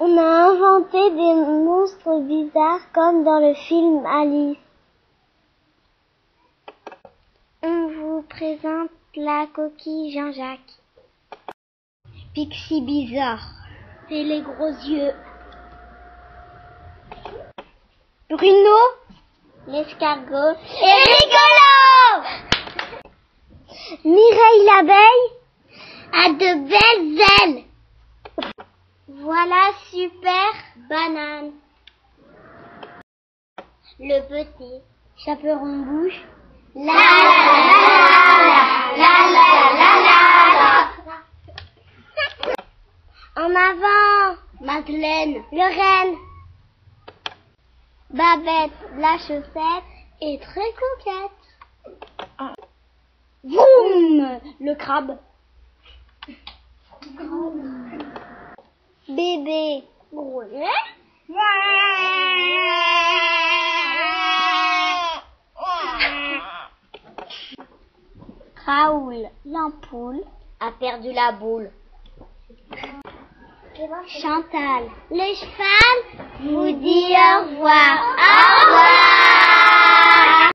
On a inventé des monstres bizarres comme dans le film Alice. On vous présente la coquille Jean-Jacques. Pixie bizarre. C'est les gros yeux. Bruno, l'escargot. Et rigolo! Mireille l'abeille a de belles ailes. Voilà super banane. Le petit chaperon bouche. La la la la la la la la. En avant, Madeleine, le renne. Babette, la chaussette, est très coquette. Vroom, le crabe. Bébé, gros. Raoul, l'ampoule, a perdu la boule. Chantal, le cheval, vous dit au revoir. Au revoir.